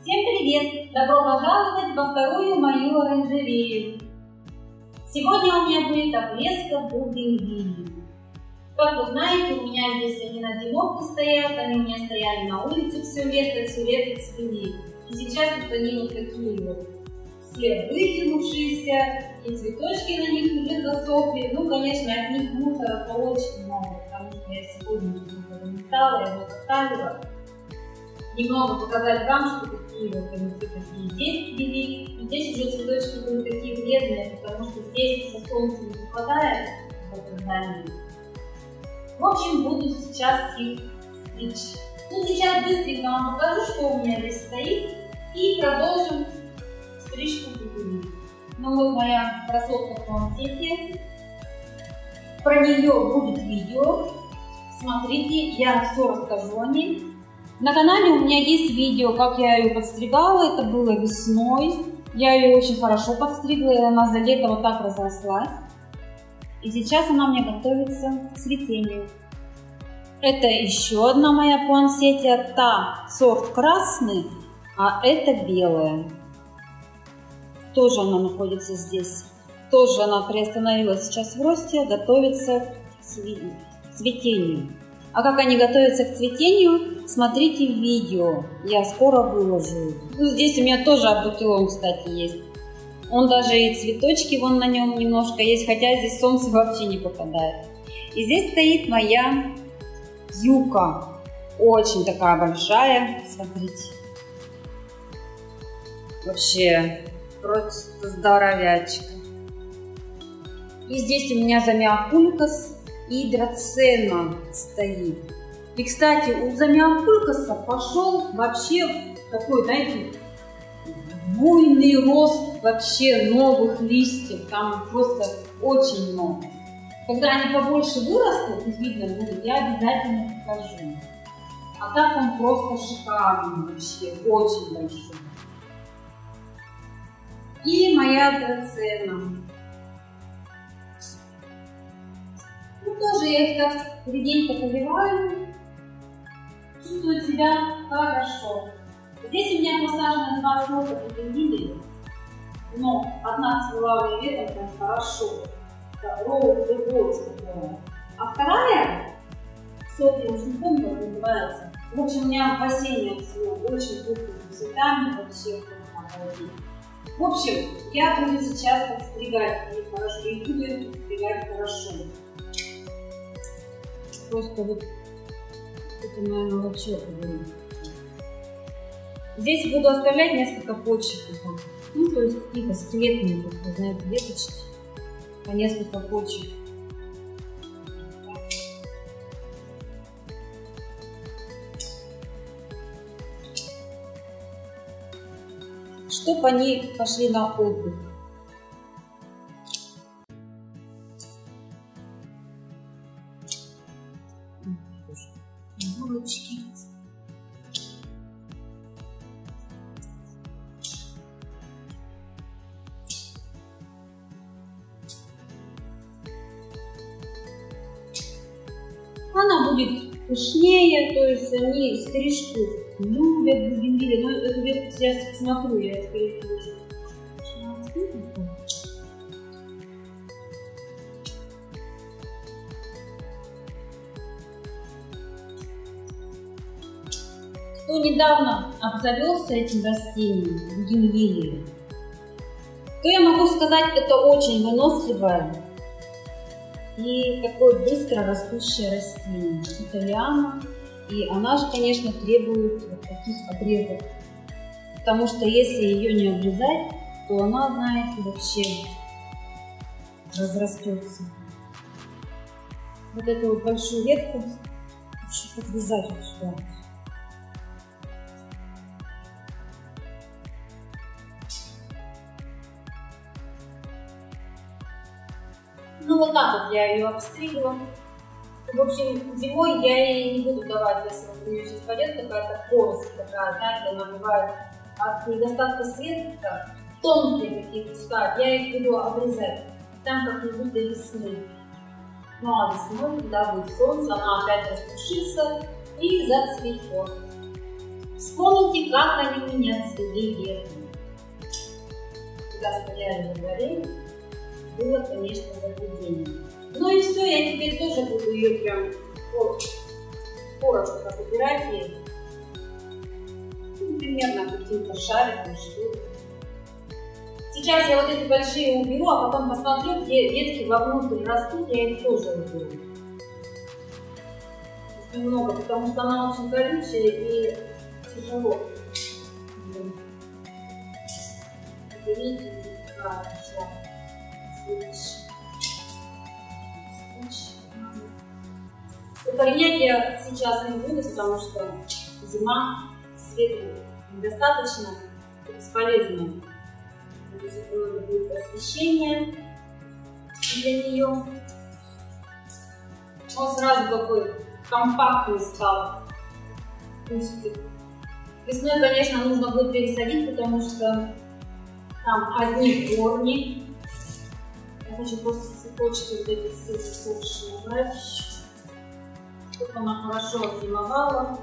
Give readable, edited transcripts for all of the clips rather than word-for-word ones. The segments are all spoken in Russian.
Всем привет! Добро пожаловать во вторую мою оранжерею. Сегодня у меня будет обрезка бугенвилли. Как вы знаете, у меня здесь они на зимовке стоят, они у меня стояли на улице все лето цвели. И сейчас вот они вот такие вот, все вытянувшиеся, и цветочки на них уже засохли. Ну, конечно, от них мусора очень много, потому что я сегодня их заметала, я его оставила. Немного показать вам, что такие вот они все такие здесь цвели. И здесь уже цветочки будут такие вредные, потому что здесь уже солнце не попадает в это здание. В общем, буду сейчас их стричь. Ну, сейчас быстренько вам покажу, что у меня здесь стоит, и продолжим стрижку бугенвилли. Ну вот моя красотка в планшете. Про нее будет видео. Смотрите, я все расскажу о ней. На канале у меня есть видео, как я ее подстригала. Это было весной. Я ее очень хорошо подстригла, и она за лето вот так разрослась. И сейчас она у меня готовится к цветению. Это еще одна моя пуансетия. Та сорт красный, а это белая. Тоже она находится здесь. Тоже она приостановилась сейчас в росте, готовится к цветению. А как они готовятся к цветению, смотрите видео. Я скоро выложу. Ну, здесь у меня тоже абутилон, кстати, есть. Он даже и цветочки вон на нем немножко есть, хотя здесь солнце вообще не попадает. И здесь стоит моя юка. Очень такая большая. Смотрите. Вообще просто здоровячка. И здесь у меня замиокулькас и драцена стоит. И, кстати, у замиокулькаса пошел вообще такой, знаете, буйный рост вообще новых листьев. Там просто очень много. Когда они побольше вырастут, и видно будет, я обязательно покажу. А так он просто шикарный вообще, очень большой. И моя драцена. Ну, тоже я их так реденько поливаю. Чувствует себя хорошо. Здесь у меня посажено 2 сорта бугенвилли, но одна цвела летом прям хорошо. Это Роуз де Голдс, а вторая, сорт, я уже не помню, как называется. В общем, у меня осенняя цвела, очень крупными цветами, вообще обалдеть. В общем, я буду сейчас подстригать их хорошо, и буду их подстригать хорошо. Просто вот это, наверное, вообще говорю. Здесь буду оставлять несколько почек. Ну, то есть какие-то скелетные, знаете, веточки. По несколько почек. Чтоб они пошли на отдых. Булочки. Она будет пышнее, то есть они стрижку любят бугенвилли. Но эту ветку сейчас смотрю, я скорее всего уже. Кто недавно обзавелся этим растением, бугенвилли, то я могу сказать, это очень выносливое и такое быстро растущее растение. Это лиана, и она же, конечно, требует вот таких обрезок, потому что если ее не обрезать, то она, знаете, вообще разрастется. Вот эту вот большую ветку хочу подвязать вот сюда. Ну вот так вот я ее обстригла. В общем, зимой я ей не буду давать, если вот у нее сейчас пойдет какая-то поросль такая, знаете, она бывает от недостатка света, тонкие такие куска, я их буду обрезать. Там как-нибудь до весны. Ну а весной, когда будет солнце, она опять распушится и зацветет. Вспомните, как они у меня цвели летом. Когда стояли на дворе, было, конечно, заблуждение. Ну и все, я теперь тоже буду ее прям коротко убирать ей. Ну, примерно каким-то шариком, что-то. Сейчас я вот эти большие уберу, а потом посмотрю, где ветки вовнутрь растут, я их тоже уберу. Немного, потому что она очень колючая и тяжело. Видите, какая пошла. Укоренять я сейчас не буду, потому что зима, света недостаточно, бесполезно. Будет освещение для нее. Он сразу такой компактный стал кустик. Весной, конечно, нужно будет пересадить, потому что там одни корни. Я хочу просто цветочки вот эти все засохшие убрать, чтобы она хорошо отзимовала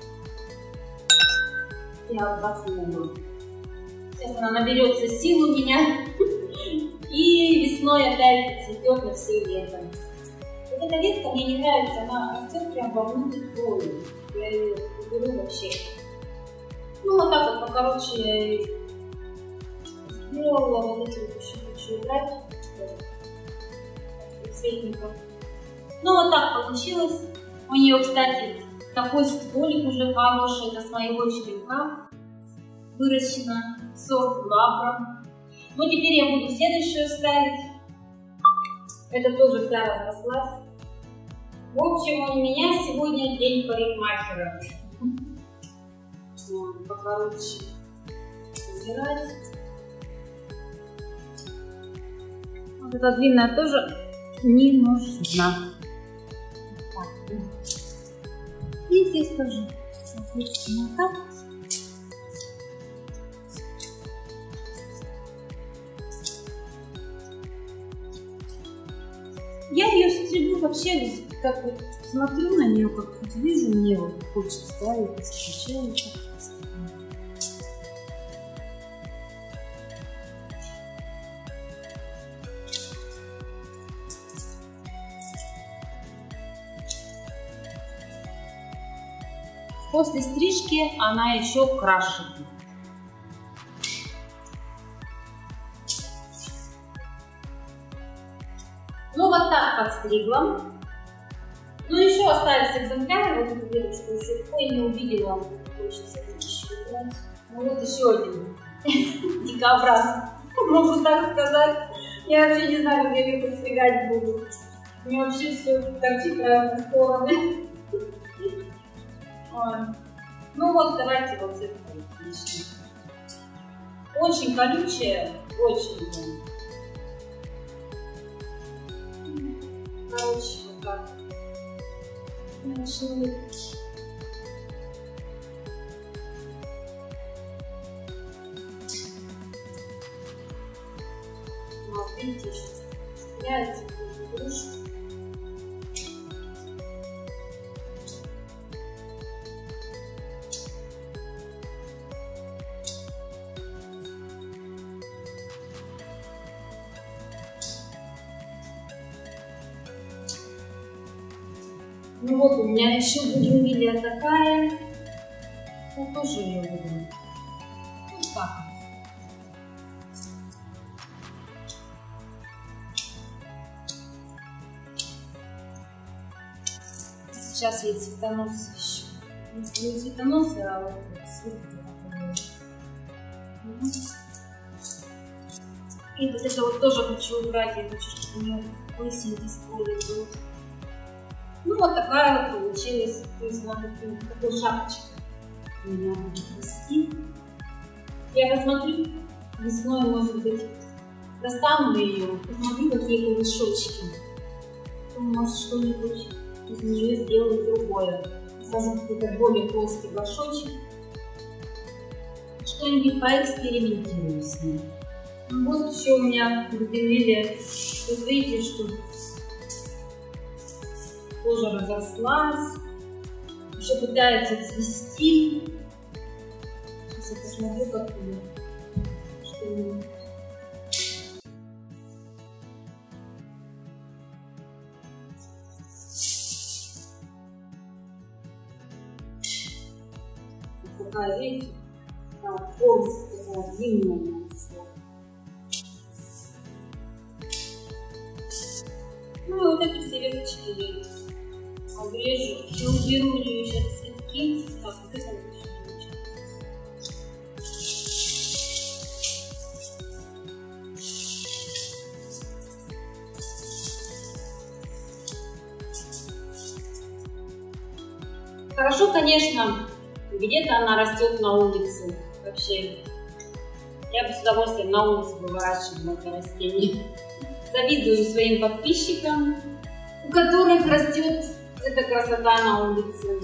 и отдохнула. Сейчас она наберется сил у меня и весной опять цветет на все лето. Вот эта ветка мне не нравится, она растет прям вовнутрь крови. Я ее уберу вообще. Ну вот так вот покороче я ее сделала. Вот эти вот еще хочу убрать. Цветников. Ну вот так получилось. У нее, кстати, такой стволик уже хороший. Это с моего черенка выращено. Сорт Лабра. Ну теперь я буду следующую ставить. Это тоже вся разрослась. В общем, у меня сегодня день парикмахера. Покороче убирать. Вот эта длинная тоже не нужна. И здесь тоже, соответственно, так. Я ее стригу вообще, как вот смотрю на нее, как вот вижу, мне вот хочется, да, и подстричаю. После стрижки она еще краше будет. Ну вот так подстригла. Ну еще остались экземпляры, вот эту веточку еще такой не увидела. Хочется еще убрать. Ну вот еще один дикобраз, могу так сказать. Я вообще не знаю, как я ее подстригать буду. У меня вообще все торчит в разные стороны. Ну вот давайте вот это начнем. Очень колючая, очень. Короче, вот так. Начну. Вот, видите, еще цепляется игрушка. Ну вот у меня еще бугенвилия такая. Я тоже ее люблю. Вот так. Сейчас ей цветонос еще. Не цветонос, а вот цвет такой. И вот это вот тоже хочу убрать. Я хочу, чтобы у нее лысенький стволик был. Ну вот такая вот получилась, то есть она такой шапочка у меня будет расти. Я посмотрю, весной, может быть, достану ее, посмотрю, какие корешочки. Может, что-нибудь из нее сделаю другое. Посажу какой-то более плоский горшочек. Что-нибудь поэкспериментирую с ней. Ну, вот еще у меня бугенвилия. Вы видите, что тоже разрослась, еще пытается цвести. Сейчас посмотрю, как ее. Что такая, видите, полностью такая длинная. Ну и вот эти все веточки я обрежу и уберу ее сейчас цветки. Так, вот это вот еще. Хорошо, конечно, где-то она растет на улице. Вообще, я бы с удовольствием на улице выращивала это растение. Завидую своим подписчикам, у которых растет эта красота на улице.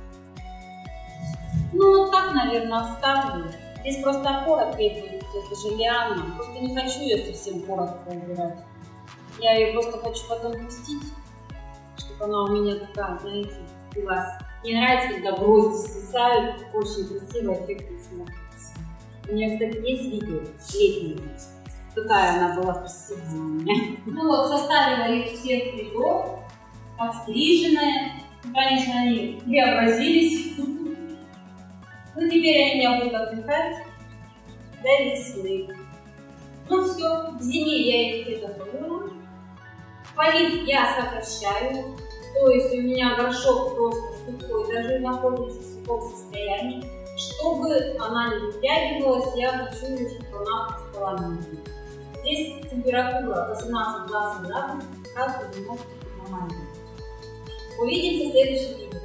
Ну, вот так, наверное, оставлю. Здесь просто опора требуется, это же лиана. Просто не хочу ее совсем коротко убирать. Я ее просто хочу потом пустить, чтобы она у меня такая, знаете, глаз. Мне нравится, когда грозди свисают, очень красиво, эффектно смотрится. У меня, кстати, есть видео летнее. Какая она была красивая у меня. Ну вот, составила их всех цветов, подстриженная. Конечно, они преобразились. Ну, теперь они у меня будут отдыхать до весны. Ну все, к зиме я их приготовила. Полив я сокращаю. То есть у меня горшок просто сухой, даже находится в сухом состоянии. Чтобы она не вытягивалась, я хочу, чтобы она пустила. Здесь температура 18-20 градусов, как вы можете нормально. Увидимся в следующем видео.